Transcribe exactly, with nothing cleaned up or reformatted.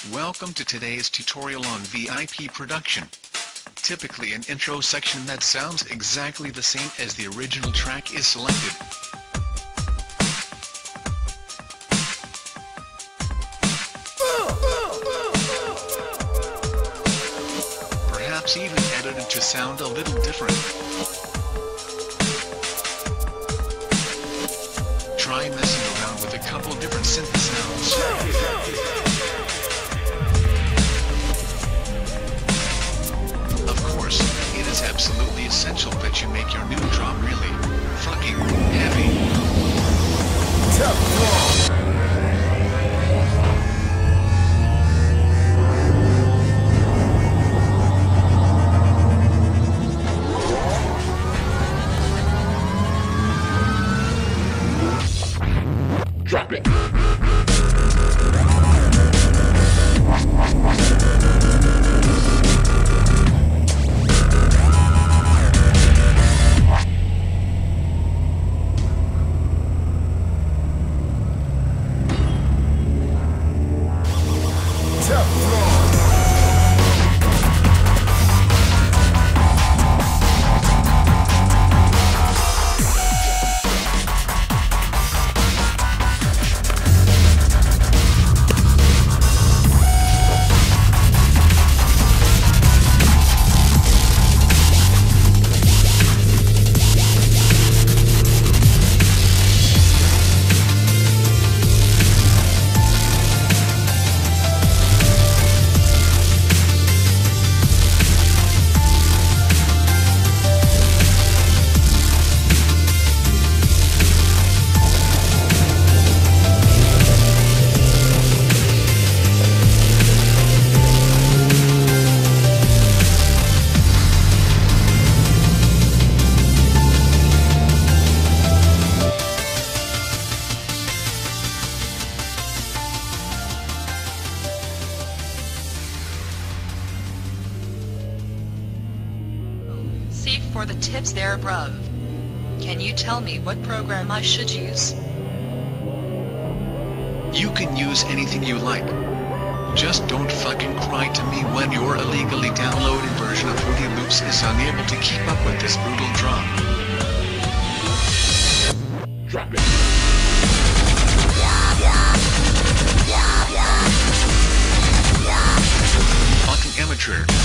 Welcome to today's tutorial on V I P production. Typically an intro section that sounds exactly the same as the original track is selected. Perhaps even edited to sound a little different. Try messing around with a couple different synth sounds. It is absolutely essential that you make your new drum really fucking heavy. Drop it. See for the tips there above. Can you tell me what program I should use? You can use anything you like. Just don't fucking cry to me when your illegally downloaded version of Fruity Loops is unable to keep up with this brutal drum. Drop it. Fucking amateur.